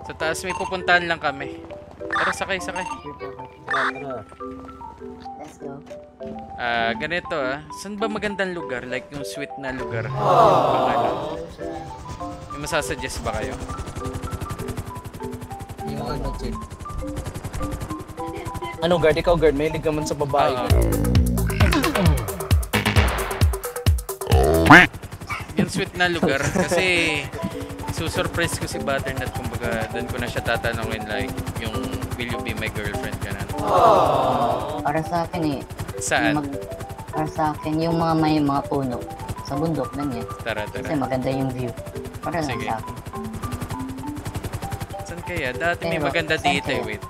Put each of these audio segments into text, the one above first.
Sa taas may pupuntahan lang kami. Tara, sakay. Let's go. Ganito Saan ba magandang lugar? Like yung sweet na lugar? May masasuggest ba kayo? Yung ano, Chip. Ano, guard? Ikaw, guard. May ka man sa babae. Yung sweet na lugar kasi susurprise ko si Butternut, kumbaga doon ko na siya tatanungin like yung will you be my girlfriend, ganun. Para sa akin Saan? Para sa akin yung mga may mga puno sa bundok ganyan. Tara. Kasi maganda yung view. Para lang Sige. sa akin. Saan kaya? Dati may Pero, maganda saan dito kaya? wait.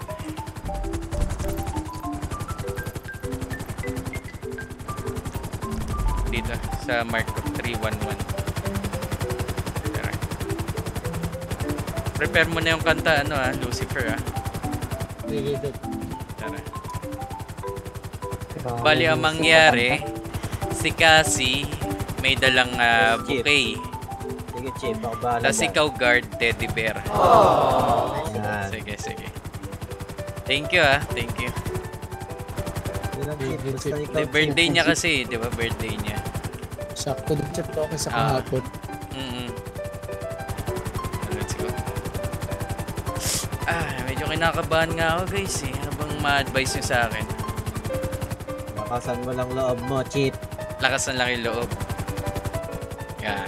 Dito sa Mark 311. Prepare mo na yung kanta, Lucifer, Sige. Tara. Bali, ang mangyari, si Cassie may dalang bouquet. Sige, Chip. Ako bahala. Tapos ikaw guard, teddy bear. Yan. Sige. Thank you, Thank you. Yun ang Chip. Basta ikaw, Chip. Birthday niya kasi, di ba? Birthday niya. Sakto din, Chip. Okay sa kahapon. Let's go. Medyo kinakabahan nga ako, guys, Ano bang ma-advise niyo sa akin? Lakasan mo lang loob mo, Chip. Lakas ng laki loob. Yan.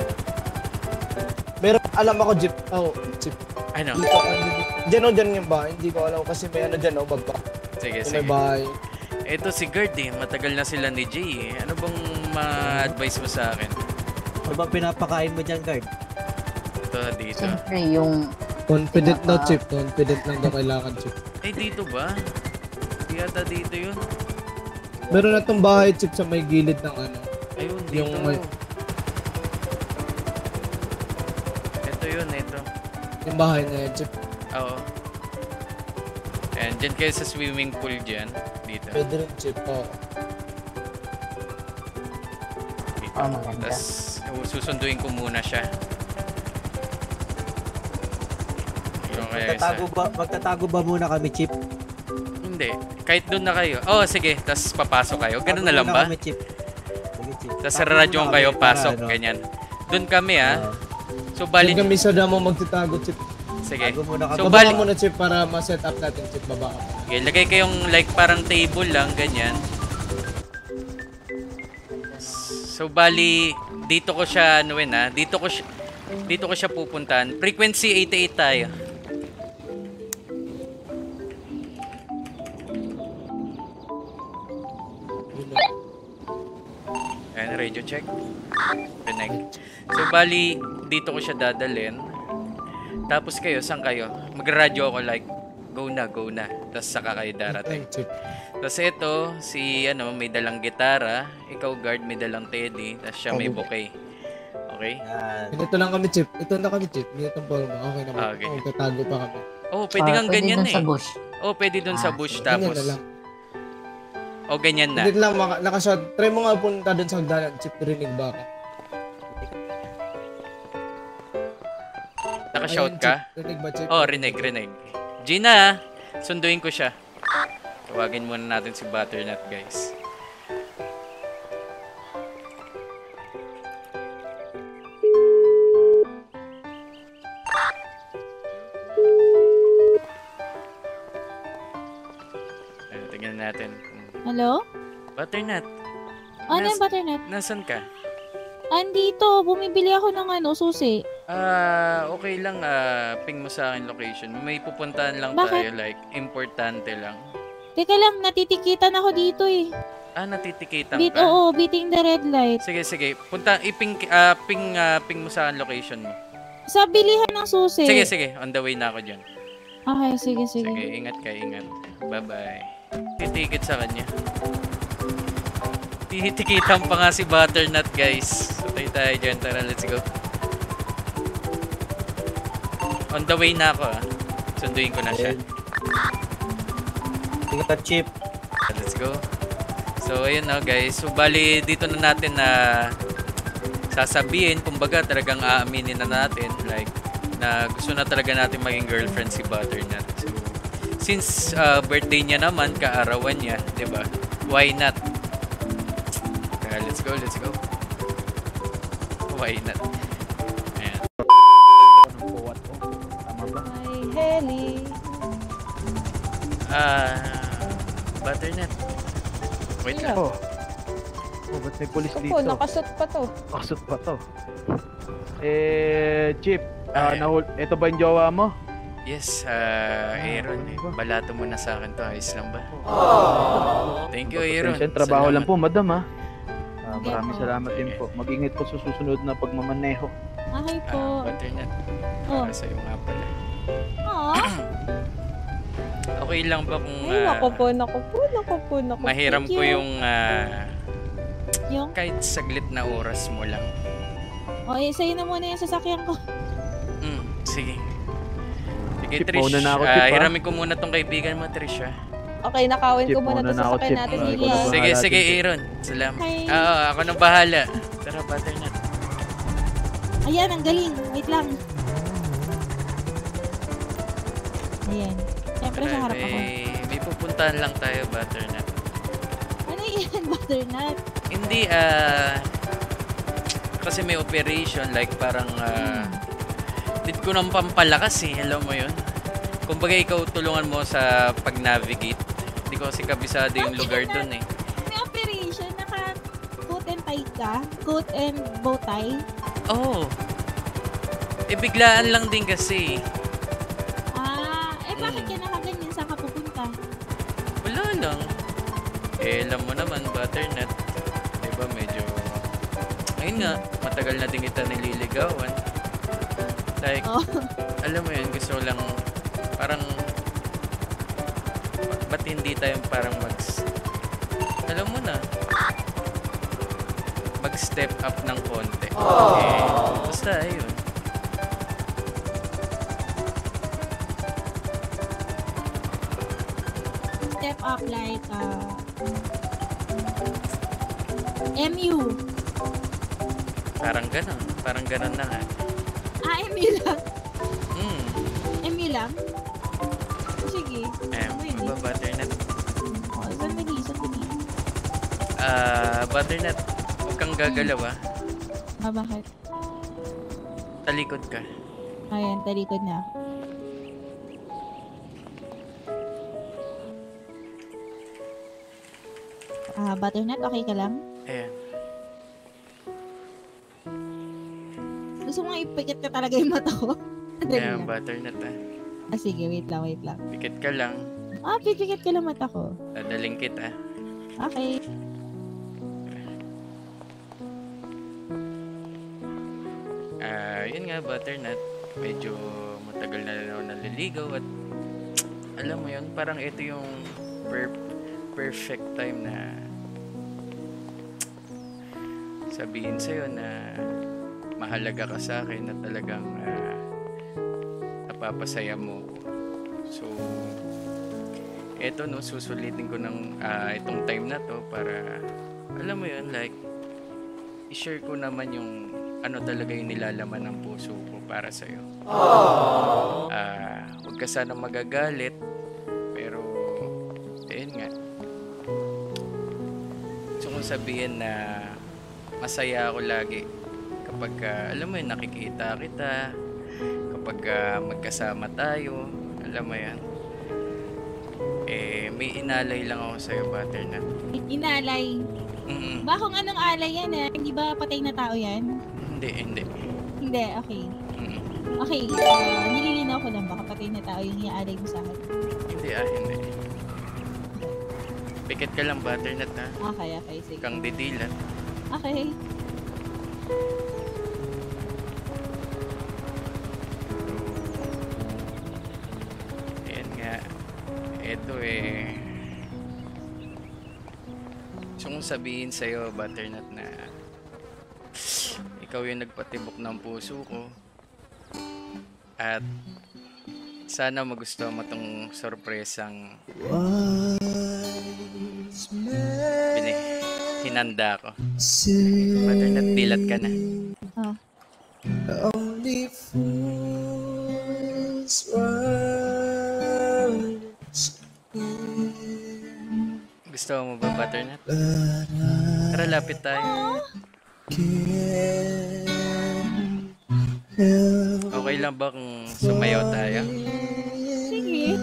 Pero alam ako, Chip. Chip. Ano? Diyan yung bahay. Hindi ko alam kasi may ano dyan, baba. Sige. May bahay. Ito si Gerd, matagal na sila ni Jay, Ano bang ma-advise mo sa akin? Ano ba pinapakain mo dyan, guard? Ito, dito. Siyempre yung Confident daw, Chip. Confident lang daw kailangan, Chip. Dito ba? Di yata dito yun. Meron na tong bahay, Chip, sa may gilid ng ano. Ayun, dito. Yung may... Ito yun, ito. Yung bahay na yan, Chip. Oo. And dyan kayo sa swimming pool dyan. Dito. Pwede rin, Chip. Dito. maganda. Tapos susunduin ko muna siya. Yung kaya Magtatago ba muna kami, Chip? Hindi. Kahit doon na kayo. Sige. Tapos papasok kayo. Ganun na lang ba? Kami, Chip. Sige, Chip. Tapos sa radyo kayo, pasok. Ganyan. Doon kami, So, bali... Yung kami sa damo magtitago, Chip. Sige. So, baba muna, Chip, para ma-set up natin, Chip, baba. Okay, lagay kayong like parang table lang, ganyan. So, bali, dito ko siya, dito ko siya pupuntahan. Frequency 88 tayo. Ayan, radio check. Connect. So, bali, dito ko siya dadalhin. Tapos kayo, saan kayo? Mag-radio ako like, go na. Tapos saka kayo darating. Tapos ito, si may dalang gitara. Ikaw guard, may dalang teddy. Tapos siya may bouquet. Okay? Ito lang kami, Chip. Ito na kami, Chip. Dito ang forma. Okay naman. Okay. Tatago pa kami. Pwede kang ganyan dun sa bush. Pwede dun sa bush. Ganyan Tapos, na lang. ganyan na. Dito lang, nakashot. Try mo nga punta dun sa hagdanan, Chip. Rinig ba ka? Naka-shout ka? Rinig ba, Chip? Rinig. Gina, sunduin ko siya. Tawagin muna natin si Butternut, guys. Tingnan natin. Hello? Butternut. Ano yung Butternut? Nasaan ka? Andito, bumibili ako ng susi. Okay lang, ping mo sa akin location. May pupuntahan lang Bakit? tayo, like, importante lang. Teka lang, natitikitan ako dito eh. Natitikitan ka? Oo, beating the red light. Sige. Ping mo sa akin location mo. Sa bilihan ng susi. Sige. On the way na ako dyan. Okay, sige. Sige, ingat. Bye-bye. Titikit sa kanya. Titikitan pa nga si Butternut, guys. Patay tayo dyan. Tara, let's go. On the way na ako, Sunduin ko na siya. Tingnan, Chip. Let's go. So, ayun guys. So, bali, dito na natin na sasabihin. Kumbaga, talagang aaminin na natin. Like, na gusto na talaga natin maging girlfriend si Butternut. So, since birthday niya naman, kaarawan niya, 'di ba? Why not? Kaya let's go. Why not? Ayan. Hi, Heli. Butternut. Wait lang. Oh, ba't may pulis Ito dito? po, nakasot pa to. Kasot pa to. Chip, Ay. ito ba yung jowa mo? Yes, Aaron. Balato mo na sa akin to. Ayos lang ba? Thank you, Aaron. Pasensya, trabaho Salamat. lang po, madam ha. Maraming po. salamat din po. Mag-ingat po sa susunod na pagmamaneho. Okay po. Butternut. Oh. Para sa'yo nga pala. Aww. Okay lang ba kung Ay, naku po. mahiram Thank ko you. yung Yung? kahit saglit na oras mo lang? O, sa'yo na muna yung sasakyan ko. Sige. Sige, Chip, Trish. mauna na ako, Chip, ha? Hiramin ko muna tong kaibigan mo, Trish, ha? Okay, nakawin Chip, ko muna muna to na ako, sasakyan Chip. natin. Ikaw Sige. na ba? Sige, Bahala, sige, Chip. Aaron. Salamat. Hi. Ako nang bahala. Tara, Butternut. Ayan, ang galing. Wait lang. Ayan. Siyempre sa harap ako. May pupuntahan lang tayo, Butternut. Ano yan, Butternut? Hindi, kasi may operation, like parang, need ko nang pampalakas eh, alam mo yun? Kumbaga ikaw tulungan mo sa pag-navigate. Hindi ko kasi kabisado yung lugar dun eh. May operation, naka-coat and tie ka? Coat and bow tie? Oh, biglaan lang din kasi. Bakit ka nakaganyan? Saan ka pupunta? Wala lang. Alam mo naman, Butternut. Diba medyo, ayun nga, matagal na din kita nililigawan. Like, alam mo yun, gusto lang, parang, ba't hindi tayo parang alam mo na, mag-step up ng konti. Basta, ayun. Step up like, MU. Parang ganon na nga. MU lang? Hmm. MU lang? Sige. Butternut. Sandali. Butternut, huwag kang gagalaw ah. Bakit? Talikod ka. Ayan, talikod na ako. Butternut, okay ka lang? Ayan. Gusto mo ipikit ka talaga yung mata ko? Ayan, Butternut ah. Sige, wait lang. Pikit ka lang. Pipikit ka lang mata ko. Dadaling kita. Okay. Yun nga, Butternut. Medyo matagal na ako naliligaw at alam mo yun, parang ito yung perfect time na sabihin sa'yo na mahalaga ka sa akin na talagang napapasaya mo. So, eto no, susulitin ko ng itong time na to para, alam mo yun, like, i-share ko naman yung ano talaga yung nilalaman ng puso ko para sa'yo. Huwag ka sanang magagalit, pero, ayun nga. Gusto kong sabihin na masaya ako lagi kapag, alam mo yun, nakikita kita, kapag magkasama tayo, alam mo yan. May inalay lang ako sa'yo, Butternut. Inalay. Bakong anong alay yan Hindi ba patay na tao yan? Hindi. Hindi, okay. Okay, nililinaw ko lang baka patay na tao yung iaalay mo sa akin. Hindi. Pikit ka lang, Butternut ha. Okay, sige. Kang didilat. Okay. Ayan nga. Eto gusto kong sabihin sa'yo, Butternut, na ikaw yung nagpatibok ng puso ko. At sana magustuhan mo tong sorpresang hinanda ko. Butternut, dilat ka na. Oh. Only fool Gusto mo ba butternut? Tara, lapit tayo. Okay lang ba kung sumayaw tayo? Sige.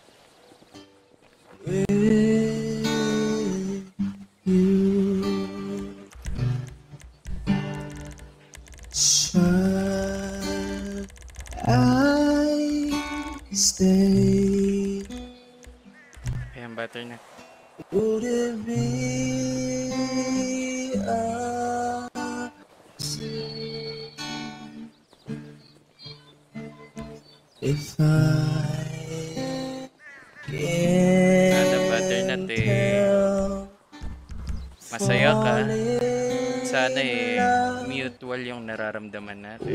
Ayan, butternut. Ano, butternut masaya ka. Sana mutual yung nararamdaman natin.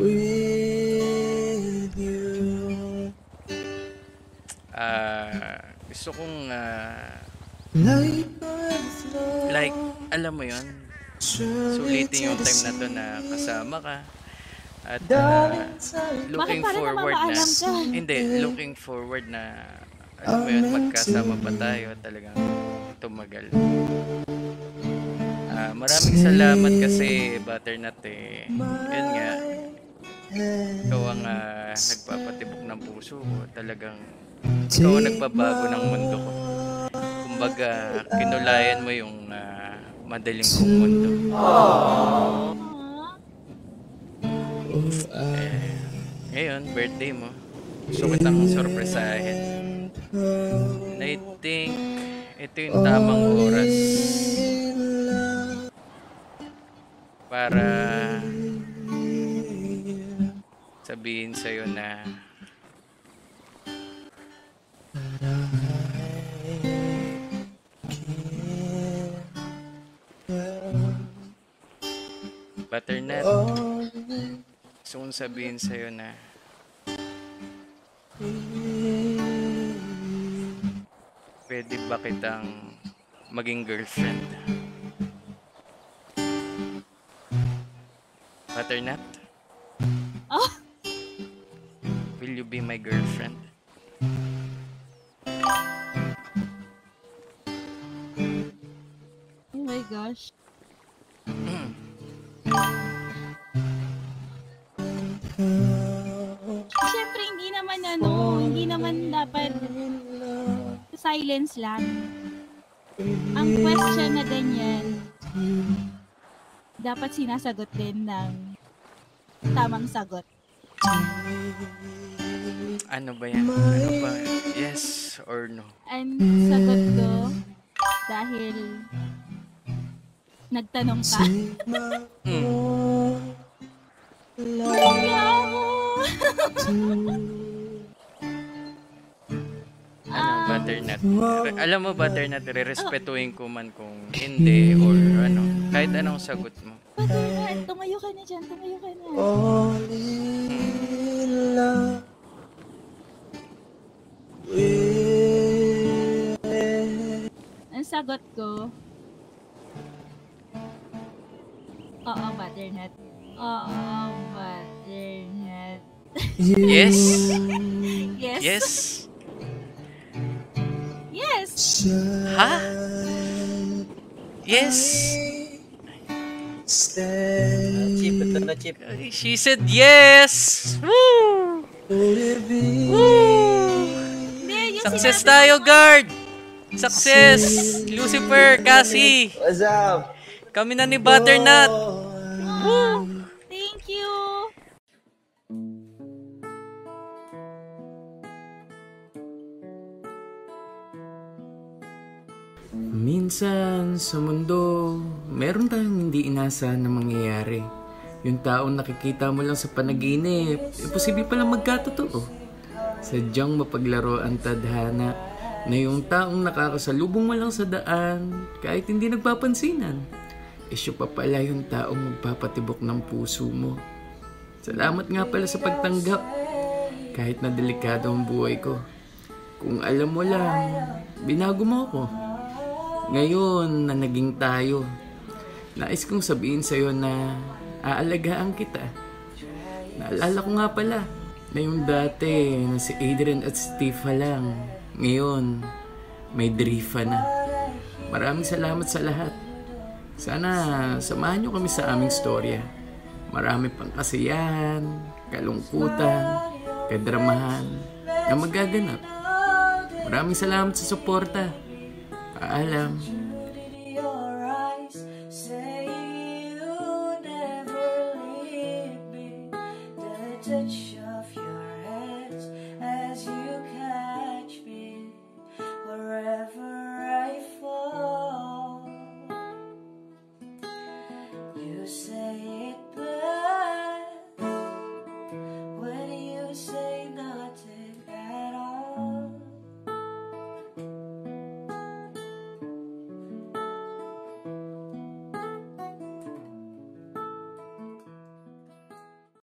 Gusto kong like, alam mo yon, sulitin yung time na to na kasama ka. At looking Bakit parang forward na, namamaalam ka? hindi, looking forward na, alam mo yun, magkasama pa tayo talagang tumagal. Maraming salamat kasi butternut yun nga, ikaw ang nagpapatibok ng puso ko. Talagang ikaw ang nagbabago ng mundo ko. Kumbaga, kinulayan mo yung madaling kong mundo. Ngayon, birthday mo. Gusto kitang sorpresahin. And I think ito yung tamang oras para sabihin sa'yo na butternut, gusto kong sabihin sa'yo na pwede ba kitang maging girlfriend? Butternut? Oh. Will you be my girlfriend? Oh my gosh. Siyempre, hindi naman dapat silence lang. Ang question na ganyan, dapat sinasagot din ng tamang sagot. Ano ba yan? Ano ba? Yes or no? Ang sagot ko, dahil nagtanong ka. Ano, butternut? Alam mo, butternut, re-respetuhin ko man kung hindi or ano, kahit anong sagot mo. Butternut, tumayo ka na dyan, tumayo ka na. Ang sagot ko, oo, butternut. Oo, butternut. Yes? Yes. Yes? Yes. Ha? Yes? Chip, ito na chip. She said yes! Woo! Woo! Hindi, yung Success sinabi tayo, ko- guard! Success! Lucifer, Cassie! What's up? Kami na ni Butternut! Oh, thank you. Minsan sa mundo, meron tayong hindi inaasahan na mangyayari. Yung taong nakikita mo lang sa panaginip, posible palang magkatotoo. Sadyang mapaglaro ang tadhana na yung taong nakakasalubong mo lang sa daan kahit hindi nagpapansinan. Siya pa pala yung taong magpapatibok ng puso mo. Salamat nga pala sa pagtanggap. Kahit na delikado ang buhay ko. Kung alam mo lang, binago mo ako. Ngayon na naging tayo, nais kong sabihin sa'yo na aalagaan kita. Naalala ko nga pala, na yung dati na si Adrian at Steve lang. Ngayon, may DRIFFA na. Maraming salamat sa lahat. Sana samahan nyo kami sa aming storya. Marami pang kasiyahan, kalungkutan, kadramahan na magaganap. Maraming salamat sa suporta. Paalam. Touch of your hands as you catch me wherever I fall. You say